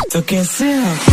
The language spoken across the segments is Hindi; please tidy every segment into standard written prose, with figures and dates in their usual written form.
तो कैसे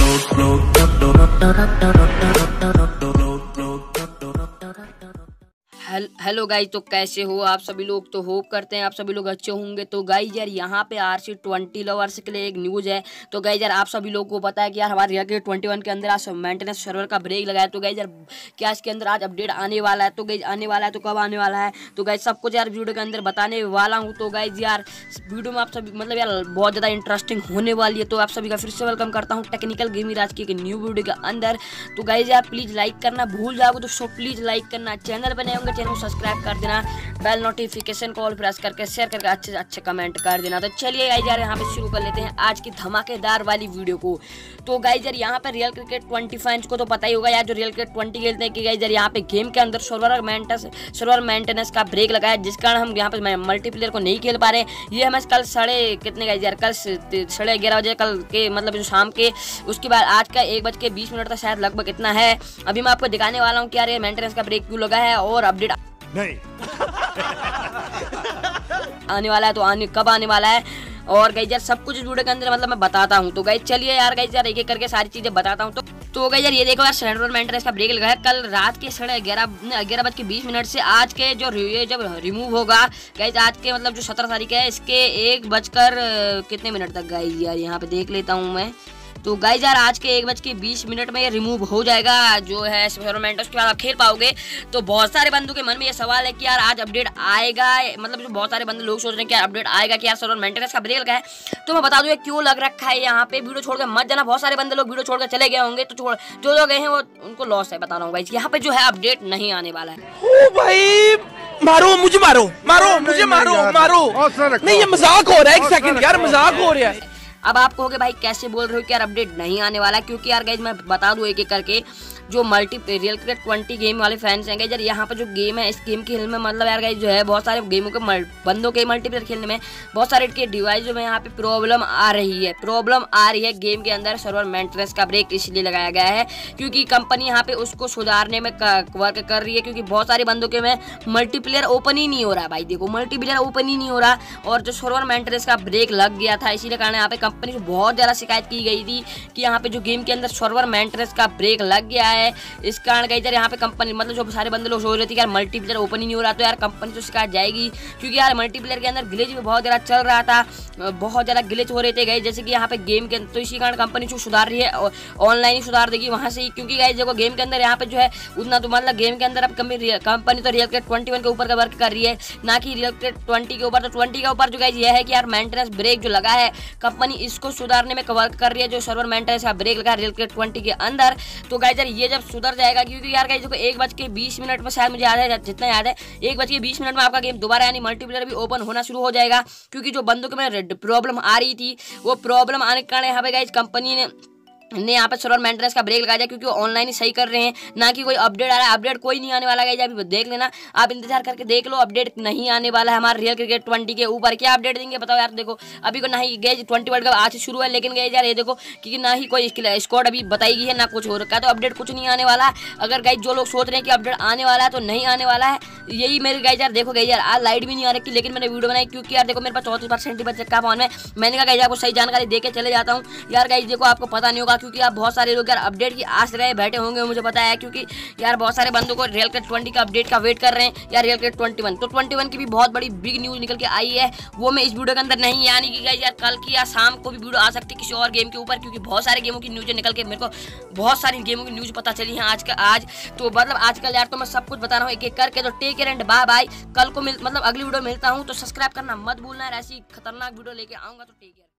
हेलो गाइज, तो कैसे हो आप सभी लोग। तो होप करते हैं आप सभी लोग अच्छे होंगे। तो गाइज यार यहाँ पे RC20 लवर्स के लिए एक न्यूज़ है। तो गाइज यार आप सभी लोगों को पता है कि यार हमारे RC21 के अंदर आज मेंटेनेंस सर्वर का ब्रेक लगा है। तो गाइज यार क्या इसके अंदर आज अपडेट आने वाला है। तो गाइज आने वाला है तो कब आने वाला है, तो गाइज सब कुछ यार वीडियो के अंदर बताने वाला हूँ। तो गाइज यार वीडियो में आप सभी मतलब यार बहुत ज़्यादा इंटरेस्टिंग होने वाली है। तो आप सभी का फिर से वेलकम करता हूँ टेक्निकल गेमिंग राज की एक न्यू वीडियो के अंदर। तो गाइज यार प्लीज़ लाइक करना भूल जाओगे तो प्लीज़ लाइक करना, चैनल पर नए होंगे चैनल को सब्सक्राइब कर देना, बेल नोटिफिकेशन को ऑल प्रेस करके शेयर करके अच्छे से अच्छे कमेंट कर देना। तो चलिए गाइस यार यहाँ पे शुरू कर लेते हैं आज की धमाकेदार वाली वीडियो को। तो गाइस यार यहाँ पे रियल क्रिकेट 20 फैंस को तो पता ही होगा यार, जो रियल क्रिकेट 20 खेलते हैं कि गाइस यार यहाँ पे गेम के अंदर सर्वर मेंटेनेंस का ब्रेक लगा है, जिस कारण हम यहाँ पे मल्टीप्लेयर को नहीं खेल पा रहे। ये हमें कल कल 11:30 बजे कल के मतलब जो शाम के उसके बाद आज का 1:20 तक शायद लगभग इतना है। अभी मैं आपको दिखाने वाला हूँ कि यार ये मेंटेनेंस का ब्रेक क्यों लगा है और अपडेट नहीं आने वाला है। तो कब आने वाला है और गाइस यार सब कुछ वीडियो के अंदर मतलब मैं बताता हूँ। तो गाइस चलिए यार गाइस यार एक एक करके सारी चीजें बताता हूँ। तो गाइस यार ये देखो यार सर्वर मेंटेनेंस का ब्रेक लगा है कल रात के 11:20 से आज के जो जब रिमूव होगा गाइस, आज के मतलब जो 17 तारीख है इसके 1 कितने मिनट तक गाइस यार यहाँ पे देख लेता हूँ मैं। तो गाइस यार आज के 1:20 में ये रिमूव हो जाएगा जो है सर्वर मेंटेनेंस, उसके बाद आप खेल पाओगे। तो बहुत सारे बंदों के मन में ये सवाल है कि यार आज अपडेट आएगा, मतलब जो बहुत सारे बंदे लोग सोच रहे हैं कि यार अपडेट आएगा कि यार सर्वर मेंटेनेंस का ब्रेक लगा है। तो मैं बता दूं ये क्यों लग रखा है यहाँ पे। वीडियो छोड़कर मत जाना, बहुत सारे बंदे लोग वीडियो छोड़कर चले गए होंगे, तो जो लोग गए हैं वो उनको लॉस है। बता रहा हूँ गाइस यहाँ पे जो है अपडेट नहीं आने वाला है। ओ भाई मारो मुझे, मारो मुझे, मारो नहीं, ये मजाक हो रहा है। एक सेकंड यार, मजाक हो रहा है। अब आप कहोगे भाई कैसे बोल रहे हो कि यार अपडेट नहीं आने वाला, क्योंकि यार गाइज मैं बता दूं एक एक करके जो रियल क्रिकेट 20 गेम वाले फैंस हैं यार, यहाँ पर जो गेम है इस गेम खेलने में मतलब यार गाइज जो है बहुत सारे गेमों के बंदों के मल्टीप्लेयर खेलने में बहुत सारे के डिवाइस में यहाँ पे प्रॉब्लम आ रही है गेम के अंदर। सर्वर मेंटेनेंस का ब्रेक इसलिए लगाया गया है क्योंकि कंपनी यहाँ पे उसको सुधारने में वर्क कर रही है, क्योंकि बहुत सारे बंदों के में मल्टीप्लेयर ओपन ही नहीं हो रहा। भाई देखो मल्टीप्लेयर ओपन ही नहीं हो रहा और जो सर्वर मेंटेनेंस का ब्रेक लग गया था इसीलिए कारण यहाँ पे कंपनी से बहुत ज़्यादा शिकायत की गई थी कि यहाँ पे जो गेम के अंदर सर्वर मेंटेनेंस का ब्रेक लग गया है। इस कारण गाइस यार यहाँ पे कंपनी मतलब जो सारे बंदे लोग सोच रहे थे कि यार मल्टीप्लेयर ओपन ही नहीं हो रहा, तो यार कंपनी तो शिकायत जाएगी, क्योंकि यार मल्टीप्लेयर के अंदर ग्लिच भी बहुत ज़्यादा चल रहा था, बहुत ज़्यादा ग्लिच हो रहे थे गाइस जैसे कि यहाँ पे गेम के। तो इसी कारण कंपनी जो सुधार रही है ऑनलाइन ही सुधार देगी वहाँ से ही, क्योंकि गाइस देखो गेम के अंदर यहाँ पे जो है उतना तो मतलब गेम के अंदर अब कंपनी तो रियल क्रिकेट 21 के ऊपर का वर्क कर रही है, ना कि रियल क्रिकेट 20 के ऊपर। तो 20 के ऊपर जो गाइस ये है कि यार मेंटेनेंस ब्रेक जो लगा है कंपनी इसको सुधारने में वर्क कर रही है, जो सर्वर मेंटेनेंस का ब्रेक लगा है रियल क्रिकेट 20 के अंदर। तो गाइस यार ये जब सुधर जाएगा, क्योंकि यार गाइस देखो 1:20 में शायद मुझे याद है, जितना याद है 1:20 में आपका गेम दोबारा यानी मल्टीप्लेयर भी ओपन होना शुरू हो जाएगा, क्योंकि जो बंदों के में प्रॉब्लम आ रही थी वो प्रॉब्लम आने के कारण यहाँ पे गाइस कंपनी ने यहाँ पे सर्वर मेंटेनेंस का ब्रेक लगा दिया, क्योंकि ऑनलाइन ही सही कर रहे हैं, ना कि कोई अपडेट आ रहा है। अपडेट कोई नहीं आने वाला है, अभी देख लेना, आप इंतजार करके देख लो, अपडेट नहीं आने वाला है हमारे रियल क्रिकेट 20 के ऊपर। क्या अपडेट देंगे बताओ यार। देखो अभी को ना ही गए 20 वर्ल्ड कप आज से शुरू है, लेकिन गए यार ये देखो क्योंकि ना ही कोई स्क्वाड अभी बताई गई है ना कुछ हो रखा है, तो अपडेट कुछ नहीं आने वाला है। अगर गाइस जो लोग सोच रहे हैं कि अपडेट आने वाला है तो नहीं आने वाला है, यही मेरे गाइस यार देखो गाइस यार आज लाइट भी नहीं आ रही, लेकिन मैंने वीडियो बनाई क्योंकि यार देखो मेरे पास 34% ही बच चुका फोन में। मैंने कहा गाइस आपको सही जानकारी देके चले जाता हूँ यार। गाइस देखो आपको पता नहीं होगा क्योंकि आप बहुत सारे यार अपडेट की आस लगाए बैठे होंगे, मुझे पता है, क्योंकि यार बहुत सारे बंदों को रियल क्रिकेट 20 का अपडेट का वेट कर रहे हैं यार रियल क्रिकेट 21। तो 21 की भी बहुत बड़ी बिग न्यूज निकल के आई है, वो मैं इस वीडियो के अंदर नहीं, यानी कि गाइस यार कल की या शाम को भी वीडियो आ सकती है किसी और गेम के ऊपर, क्योंकि बहुत सारे गेमों की न्यूज निकल के मेरे को बहुत सारी गेमों की न्यूज पता चली है आज। तो मतलब आजकल यार तो मैं सब कुछ बता रहा हूँ एक एक करके। तो take care and bye bye. कल को मतलब अगली वीडियो मिलता हूँ, तो सब्सक्राइब करना मत भूलना यार, ऐसी खतरनाक वीडियो लेके आऊंगा। तो टेक केयर।